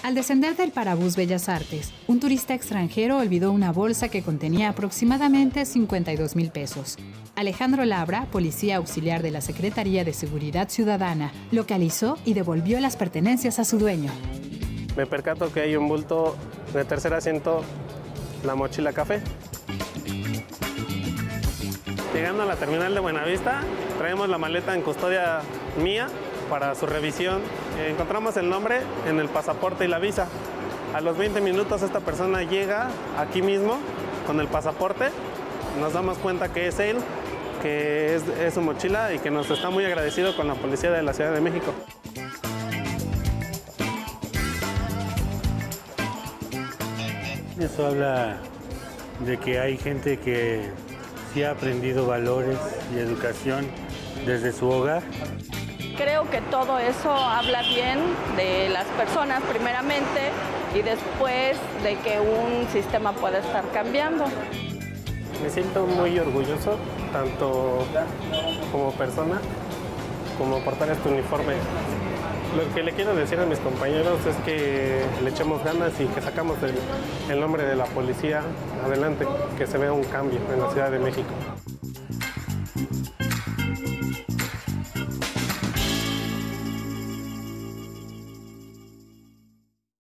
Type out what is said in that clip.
Al descender del Parabús Bellas Artes, un turista extranjero olvidó una bolsa que contenía aproximadamente 52,000 pesos. Alejandro Labra, policía auxiliar de la Secretaría de Seguridad Ciudadana, localizó y devolvió las pertenencias a su dueño. Me percato que hay un bulto de tercer asiento, la mochila café. Llegando a la terminal de Buenavista, traemos la maleta en custodia mía para su revisión. Encontramos el nombre en el pasaporte y la visa. A los 20 minutos esta persona llega aquí mismo con el pasaporte. Nos damos cuenta que es él, que es su mochila y que nos está muy agradecido con la policía de la Ciudad de México. Eso habla de que hay gente que sí ha aprendido valores y educación desde su hogar. Creo que todo eso habla bien de las personas primeramente y después de que un sistema pueda estar cambiando. Me siento muy orgulloso, tanto como persona, como portar este uniforme. Lo que le quiero decir a mis compañeros es que le echemos ganas y que sacamos el nombre de la policía adelante, que se vea un cambio en la Ciudad de México.